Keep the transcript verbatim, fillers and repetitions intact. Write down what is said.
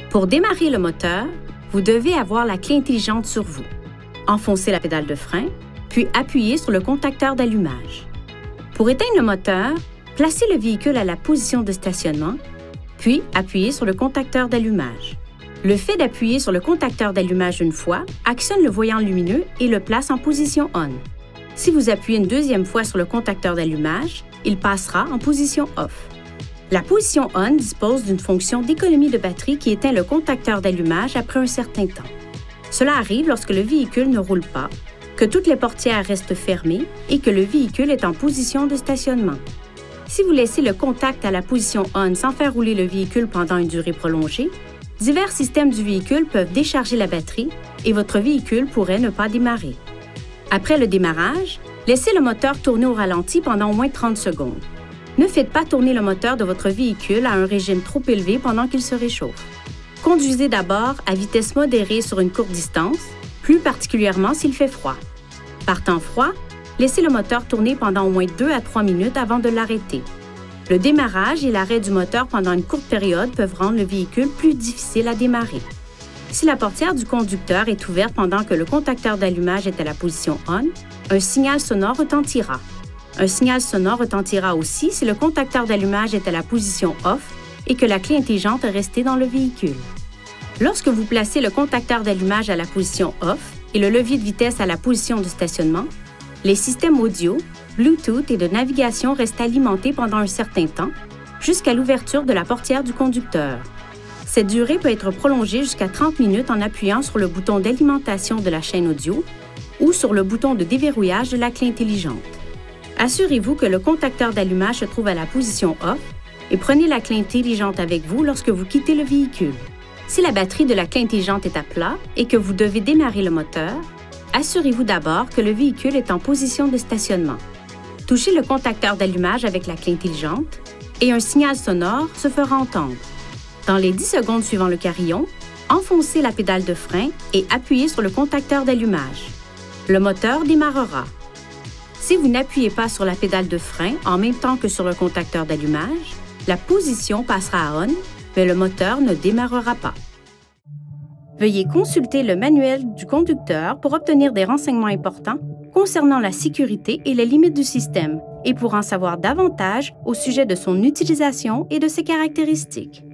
Pour démarrer le moteur, vous devez avoir la clé intelligente sur vous. Enfoncez la pédale de frein, puis appuyez sur le contacteur d'allumage. Pour éteindre le moteur, placez le véhicule à la position de stationnement, puis appuyez sur le contacteur d'allumage. Le fait d'appuyer sur le contacteur d'allumage une fois actionne le voyant lumineux et le place en position on. Si vous appuyez une deuxième fois sur le contacteur d'allumage, il passera en position off. La position on dispose d'une fonction d'économie de batterie qui éteint le contacteur d'allumage après un certain temps. Cela arrive lorsque le véhicule ne roule pas, que toutes les portières restent fermées et que le véhicule est en position de stationnement. Si vous laissez le contact à la position on sans faire rouler le véhicule pendant une durée prolongée, divers systèmes du véhicule peuvent décharger la batterie et votre véhicule pourrait ne pas démarrer. Après le démarrage, laissez le moteur tourner au ralenti pendant au moins trente secondes. Ne faites pas tourner le moteur de votre véhicule à un régime trop élevé pendant qu'il se réchauffe. Conduisez d'abord à vitesse modérée sur une courte distance, plus particulièrement s'il fait froid. Par temps froid, laissez le moteur tourner pendant au moins deux à trois minutes avant de l'arrêter. Le démarrage et l'arrêt du moteur pendant une courte période peuvent rendre le véhicule plus difficile à démarrer. Si la portière du conducteur est ouverte pendant que le contacteur d'allumage est à la position on, un signal sonore retentira. Un signal sonore retentira aussi si le contacteur d'allumage est à la position off et que la clé intelligente est restée dans le véhicule. Lorsque vous placez le contacteur d'allumage à la position off et le levier de vitesse à la position de stationnement, les systèmes audio, Bluetooth et de navigation restent alimentés pendant un certain temps, jusqu'à l'ouverture de la portière du conducteur. Cette durée peut être prolongée jusqu'à trente minutes en appuyant sur le bouton d'alimentation de la chaîne audio ou sur le bouton de déverrouillage de la clé intelligente. Assurez-vous que le contacteur d'allumage se trouve à la position off et prenez la clé intelligente avec vous lorsque vous quittez le véhicule. Si la batterie de la clé intelligente est à plat et que vous devez démarrer le moteur, assurez-vous d'abord que le véhicule est en position de stationnement. Touchez le contacteur d'allumage avec la clé intelligente et un signal sonore se fera entendre. Dans les dix secondes suivant le carillon, enfoncez la pédale de frein et appuyez sur le contacteur d'allumage. Le moteur démarrera. Si vous n'appuyez pas sur la pédale de frein en même temps que sur le contacteur d'allumage, la position passera à on, mais le moteur ne démarrera pas. Veuillez consulter le manuel du conducteur pour obtenir des renseignements importants concernant la sécurité et les limites du système et pour en savoir davantage au sujet de son utilisation et de ses caractéristiques.